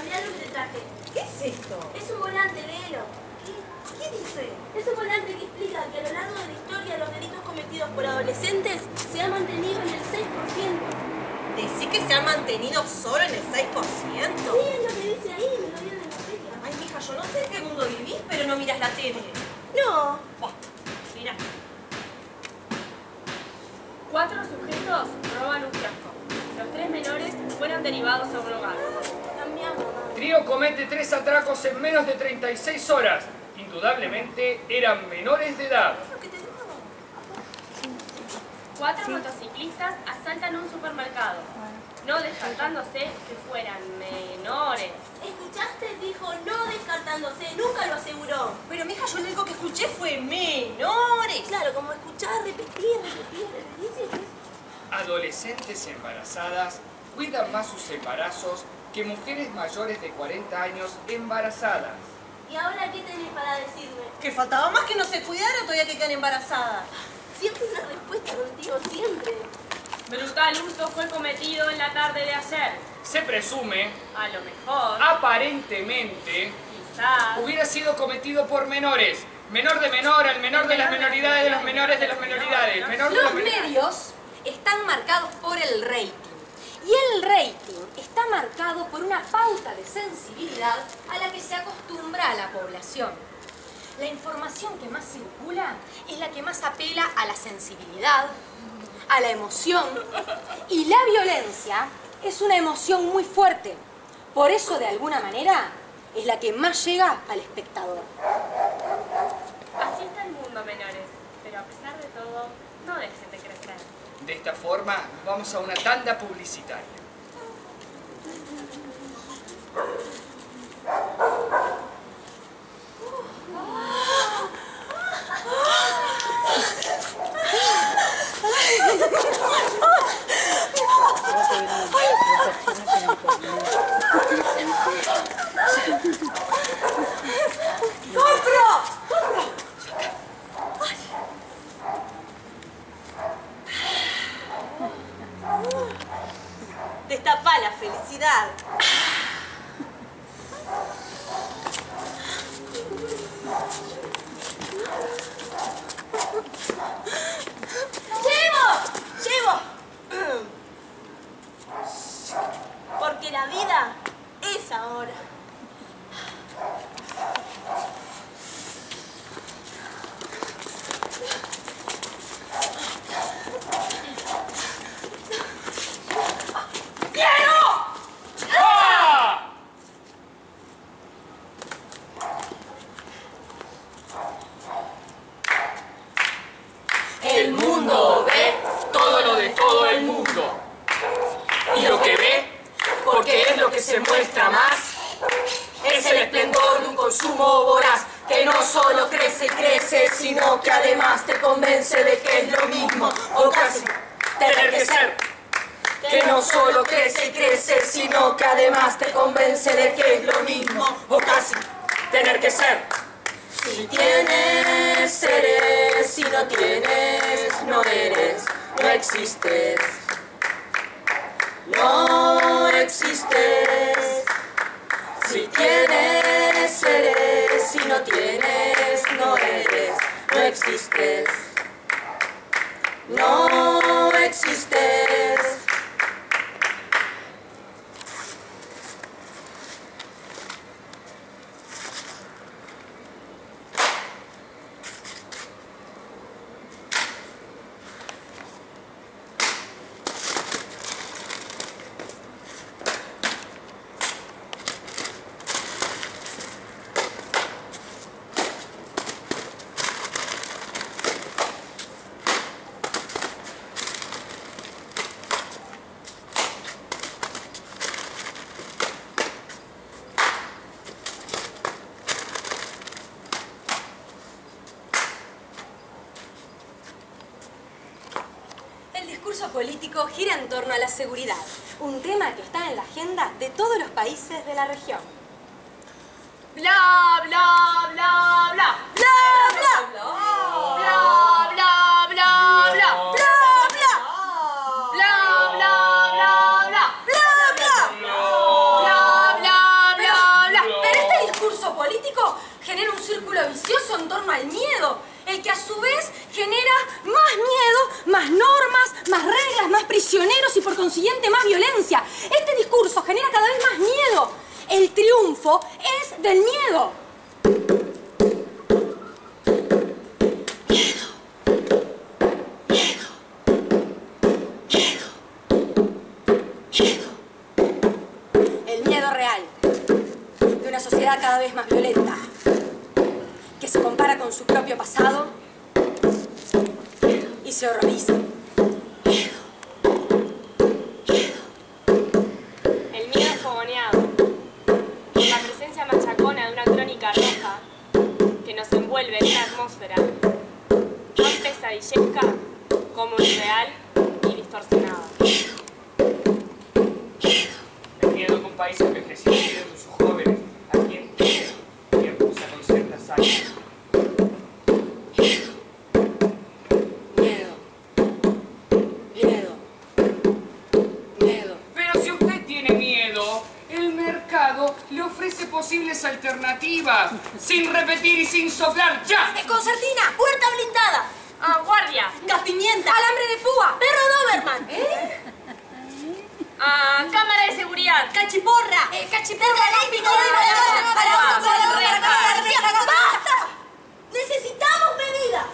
mirá lo que te traje. ¿Qué es esto? Es un volante, léelo. ¿Qué dice? Es un volante que explica que a lo largo de la historia los delitos cometidos por adolescentes se han mantenido en el 6%. ¿Decís que se ha mantenido solo en el 6%? Sí, es lo que dice ahí, me lo dieron en la feria. Ay, mija, yo no sé en qué mundo vivís, pero no miras la tele. No. Oh, mira. 4 sujetos roban un kiosco. Los 3 menores fueron derivados a un hogar. Cambiamos. Trío comete 3 atracos en menos de 36 horas. Indudablemente eran menores de edad. 4 motociclistas asaltan un supermercado, no descartándose que fueran menores. ¿Escuchaste? Dijo no descartándose, nunca lo aseguró. Pero, mija, yo lo único que escuché fue menores. Claro, como escuchar, repetir. Adolescentes embarazadas cuidan más sus embarazos que mujeres mayores de 40 años embarazadas. ¿Y ahora qué tenés para decirme? Que faltaba más que no se cuidara todavía que quedan embarazadas. Siempre una respuesta contigo, siempre. Brutal hurto fue cometido en la tarde de ayer. Se presume, A lo mejor, aparentemente, quizás, hubiera sido cometido por menores. Menor de menor, al menor de las menoridades de los menores de las menoridades. Menor de Los medios están marcados por el rating. Y el rating está marcado por una pauta de sensibilidad a la que se acostumbra a la población. La información que más circula es la que más apela a la sensibilidad, a la emoción. Y la violencia es una emoción muy fuerte. Por eso, de alguna manera, es la que más llega al espectador. así está el mundo, menores. Pero a pesar de todo, no dejen de crecer. De esta forma, nos vamos a una tanda publicitaria. Destapá la felicidad. ¡Llevo! Porque la vida es ahora. El mundo ve todo lo de todo el mundo. Y lo que ve, porque es lo que se muestra más, es el esplendor de un consumo voraz que no solo crece y crece, sino que además te convence de que es lo mismo o casi tener que ser. Que no solo crece y crece, sino que además te convence de que es lo mismo o casi tener que ser. Si tienes, eres, si no tienes, no eres, no existes. No existes. Si tienes, eres, si no tienes, no eres, no existes. No existes. El discurso político gira en torno a la seguridad, un tema que está en la agenda de todos los países de la región. Bla, bla, bla, bla. ¡Bla, bla! Bla, bla, bla, bla. ¡Bla, bla! Bla, bla, bla, bla. ¡Bla, bla! Bla, bla, más violencia. Este discurso genera cada vez más miedo. El triunfo es del miedo. El miedo real de una sociedad cada vez más violenta, que se compara con su propio pasado y se horroriza. El miedo fogoneado, la presencia machacona de una crónica roja que nos envuelve en una atmósfera tan pesadillesca como irreal y distorsionada. El miedo que un país envejecido tiene con sus jóvenes, a quien acusa con cierta saña. Pero si usted tiene miedo, el mercado le ofrece posibles alternativas, sin repetir y sin soplar. ¡Ya! Concertina, puerta blindada, Guardia, gas pimienta, ¡Alambre de púa! perro Doberman, cámara de seguridad, cachiporra, cachiporra eléctrica, ¡basta! ¡Necesitamos medidas!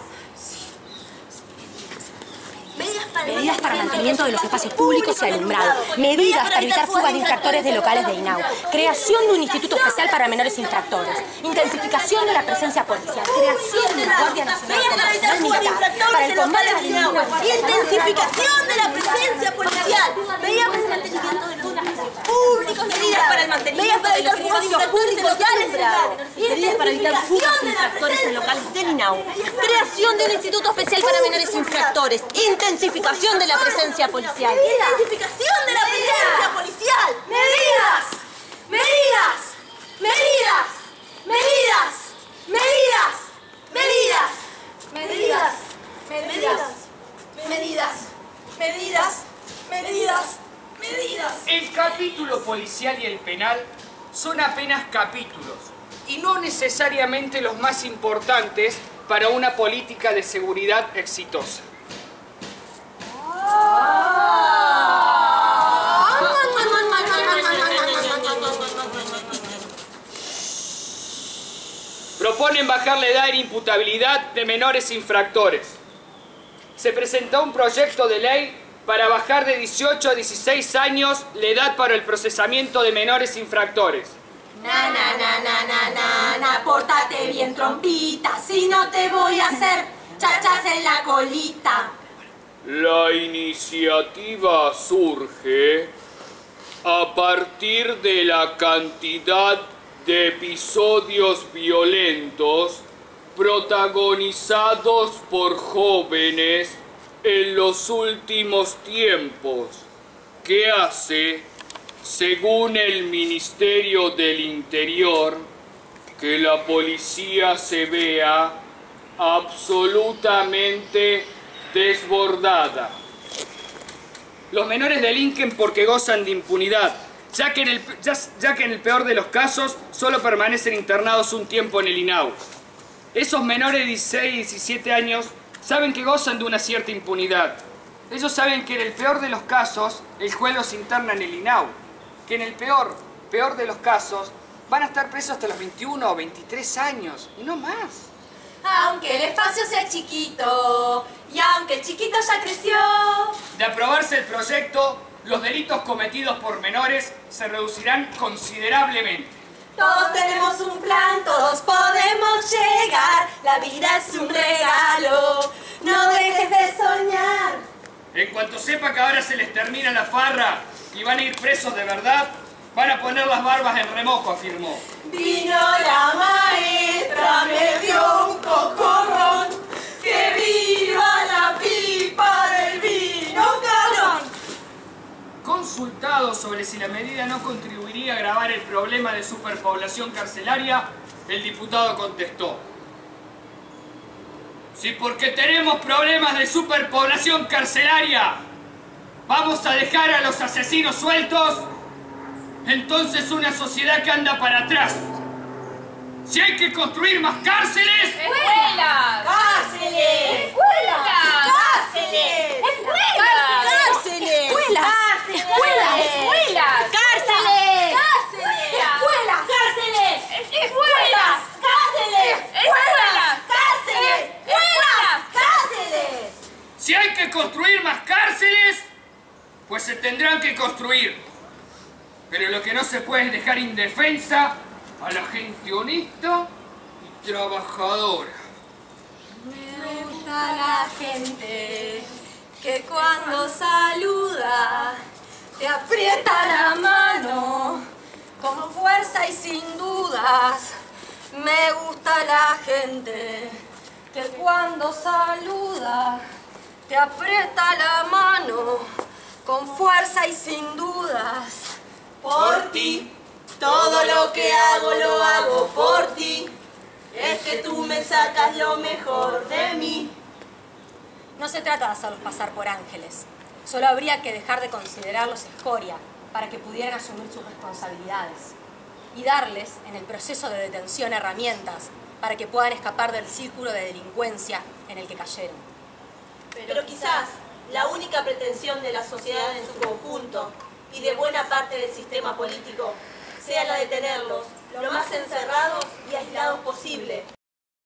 Medidas para el mantenimiento de los espacios públicos y alumbrado. Medidas para evitar fugas de infractores de locales de INAU. Creación de un instituto especial para menores infractores. Intensificación de la presencia policial. Creación de una Guardia Nacional Militar para el combate a la delincuencia. Intensificación de la presencia policial. Medidas para el mantenimiento de los espacios públicos. Medidas para el mantenimiento de los espacios públicos y alumbrado. Medidas para evitar fugas de infractores en locales del INAU. Creación de un instituto especial para menores infractores. Intensificación de la presencia policial. Intensificación de la presencia policial. Medidas. Medidas. Medidas. Medidas. Medidas. Medidas. Medidas. Medidas. Medidas. Medidas. Medidas. Medidas. El capítulo policial y el penal son apenas capítulos y no necesariamente los más importantes para una política de seguridad exitosa. Proponen bajar la edad de imputabilidad de menores infractores. Se presentó un proyecto de ley para bajar de 18 a 16 años la edad para el procesamiento de menores infractores. Pórtate bien, trompita, si no te voy a hacer chachas en la colita. La iniciativa surge a partir de la cantidad de episodios violentos protagonizados por jóvenes en los últimos tiempos, que hace, según el Ministerio del Interior, que la policía se vea absolutamente desbordada. Los menores delinquen porque gozan de impunidad, ya que en el peor de los casos solo permanecen internados un tiempo en el INAU. Esos menores de 16 y 17 años saben que gozan de una cierta impunidad. Ellos saben que en el peor de los casos el juez los interna en el INAU, que en el peor de los casos van a estar presos hasta los 21 o 23 años y no más. Aunque el espacio sea chiquito y aunque el chiquito ya creció. De aprobarse el proyecto, los delitos cometidos por menores se reducirán considerablemente. Todos tenemos un plan, todos podemos llegar. La vida es un regalo, no dejes de soñar. En cuanto sepa que ahora se les termina la farra y van a ir presos de verdad, van a poner las barbas en remojo, afirmó. Vino la maestra, me dio un cocorrón. ¡Que viva la pipa del vino calón! Consultado sobre si la medida no contribuiría a agravar el problema de superpoblación carcelaria, el diputado contestó: si porque tenemos problemas de superpoblación carcelaria vamos a dejar a los asesinos sueltos, entonces una sociedad que anda para atrás. Si hay que construir más cárceles... ¡Escuelas! ¡Cárceles! ¡Escuelas! ¡Cárceles! ¡Escuelas! ¡Cárceles! ¡Escuelas! ¡Escuelas! que construir. Pero lo que no se puede es dejar indefensa a la gente honesta y trabajadora. Me gusta la gente que cuando saluda te aprieta la mano con fuerza y sin dudas. Me gusta la gente que cuando saluda te aprieta la mano con fuerza y sin dudas. Por ti, todo lo que hago lo hago por ti. Es que tú me sacas lo mejor de mí. No se trata de hacerlos pasar por ángeles. Solo habría que dejar de considerarlos escoria para que pudieran asumir sus responsabilidades y darles, en el proceso de detención, herramientas para que puedan escapar del círculo de delincuencia en el que cayeron. Pero quizás la única pretensión de la sociedad en su conjunto y de buena parte del sistema político sea la de tenerlos lo más encerrados y aislados posible.